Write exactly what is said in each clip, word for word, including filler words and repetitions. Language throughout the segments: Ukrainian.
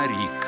на рік.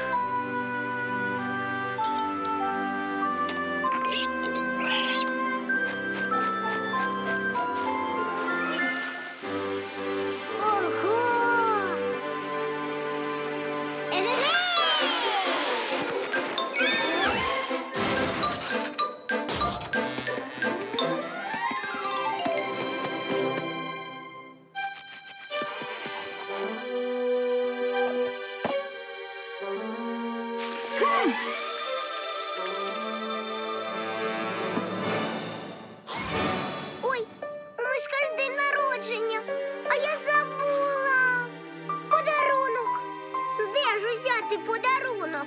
Ой, у Мишка ж день народження, а я забула. Подарунок. Де ж узяти подарунок?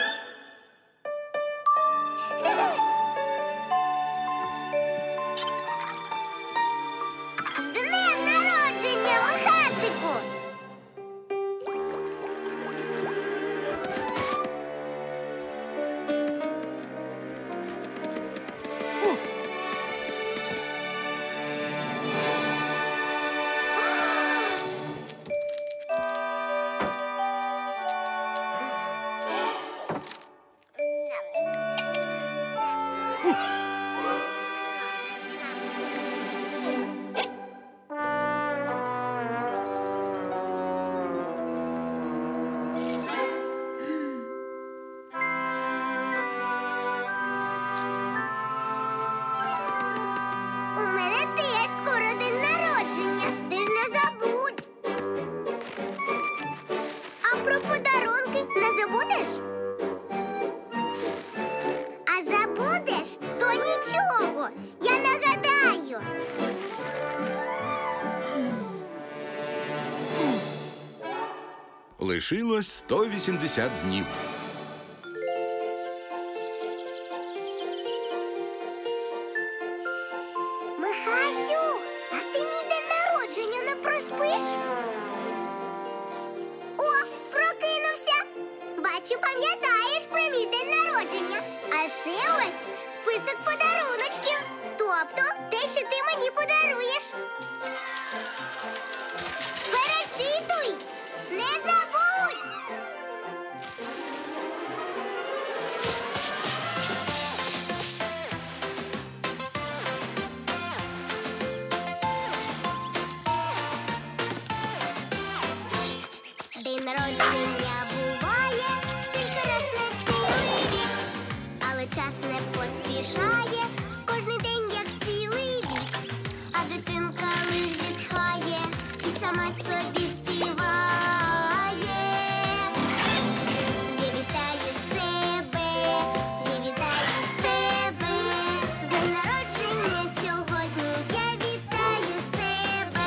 З днем народження, Михасику! У мене теж скоро день народження. Ти ж не забудь. А про подарунки не забудеш? А забудеш, то нічого. Я нагадаю. Лишилось сто вісімдесят днів. Михасю, а ти мій день народження не проспиш? О, прокинувся. Бачу, пам'ятаєш про мій день народження. А це ось список подаруночків. Тобто те, що ти мені подаруєш. Перечитуй! Не забудь! День народження буває тільки раз на цілий рік, але час не поспішає, кожний день як цілий рік, а дитинка лиш зітхає і сама собі співає. Я вітаю себе, я вітаю себе, з днем народження сьогодні я вітаю себе.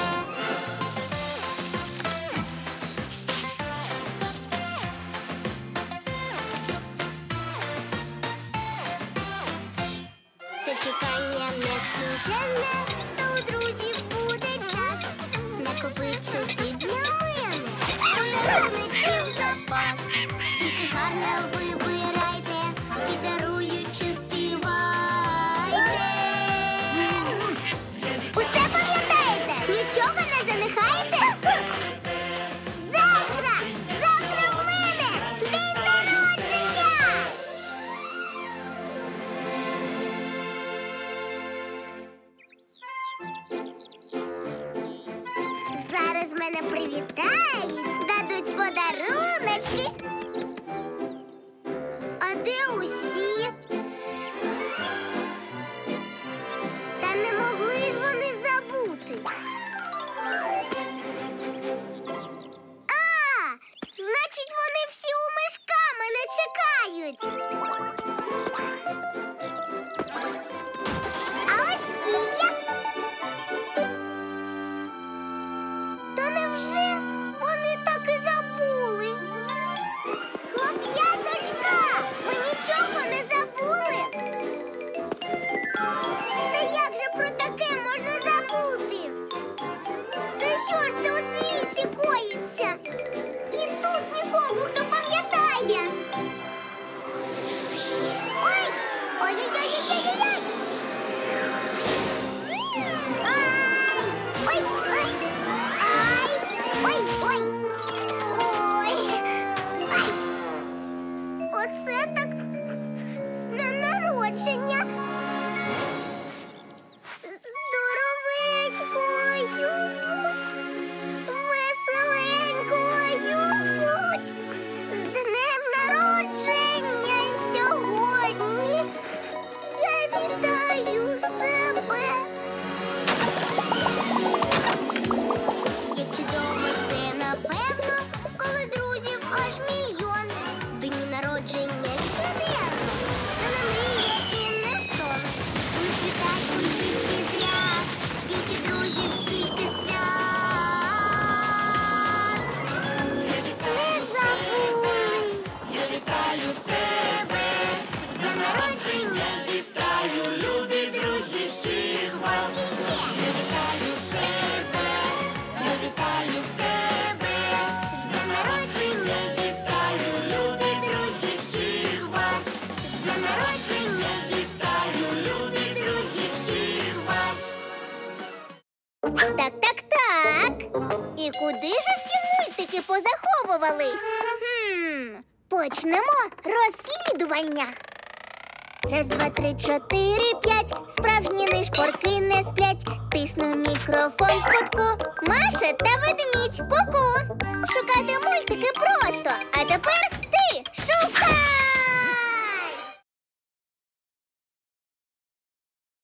Це чекання нескінченне, то у друзів буде час накопичити для мене подаруночків запас. Тільки ж гарно вибирайте і даруючи співайте. Усе пам'ятаєте? Нічого не занехаєте? Завтра! Завтра в мене день народження! Зараз мене привітають, дадуть подаруночки. А де усі? Та не могли ж вони забути. А, значить, вони всі у Мишка мене чекають. А ось і я. Та невже вони так і забули? Хлоп'яточка, ви нічого не забули? Та як же про таке можна забути? Та що ж це у світі коїться? І тут нікого, хто пам'ятає. Ой! Ой-ой-ой-ой-ой-ой! Ай! Ой! Ой! Ай! Ой! Ой! Ой! Ай! Почнемо розслідування. Раз, два, три, чотири, п'ять. Справжні нишпорки не сплять. Тисну мікрофон в кутку. Маша та ведмідь. Ку-ку.